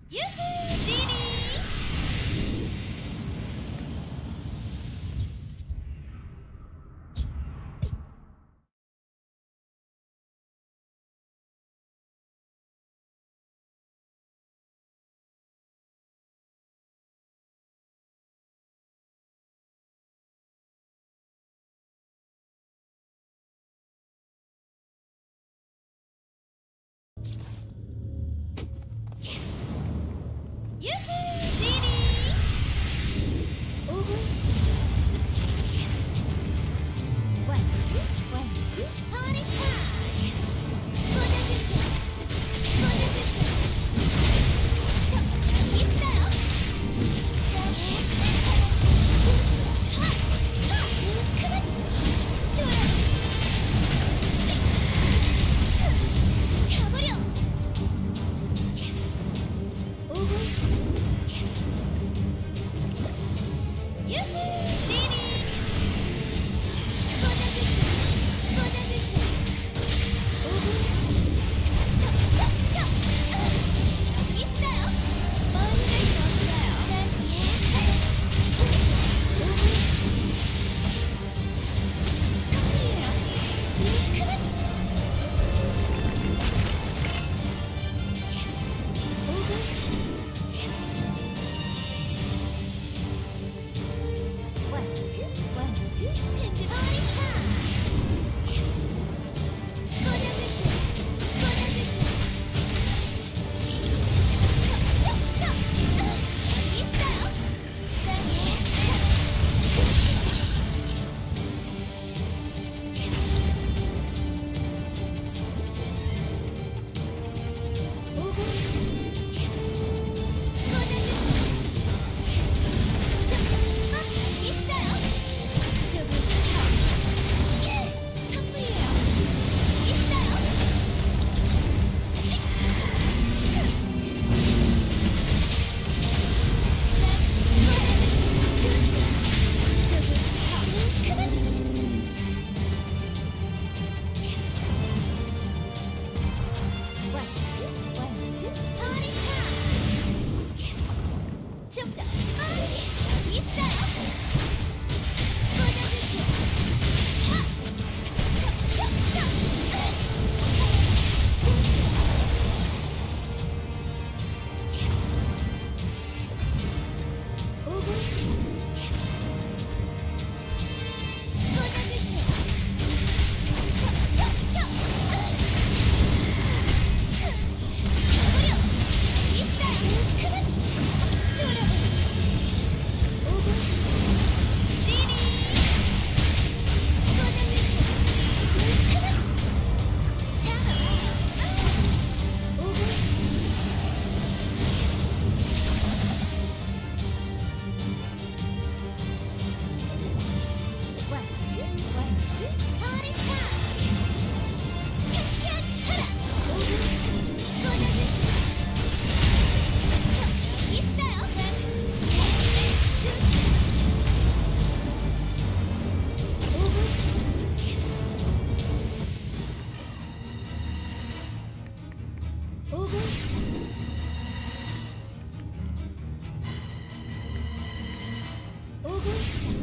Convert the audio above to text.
유후! 지니! 유후! 지니! 오고 있어. 자. 완두, 완두, 파리 타임! 꽂아줄게. 꽂아줄게. 여기 있어요. 그만! 돌아! 가버려! 자. 오고 있어. 자. 유후! 지니! 자. 꽂아줄게. 꽂아줄게. 오고 있어. 여기 있어요. 멀리 갈 수 없어요. 난 예. 오고 있어. 커플이에요. 그만! 자. 오고 있어. 자. 완두, 완두, 핸드머리 타임! 자. 꽂아줄게. 꽂아줄게. 여기 있어요. 예. 자. 오고 있어. 자. 꽂아줄게. 자. 여기 있어요. 선물이에요. 있어요. 완두, 완두, 파리 타임! 좀 더 빠르게. 여기 있어요. 꽂아줄게. 오고 있어. 꽂아줄게. 가버려. 있어요. 그만. 돌아버려. 오고 있어. 지니. 꽂아줄게. 그만. 잡아봐요. 오고 있어. 완두, 완두, 파리 타임! 상쾌한 하라! 오고 있어. 꽂아줄게. 여기 있어요. 오고 있어. 오고 있어. 오고 있어.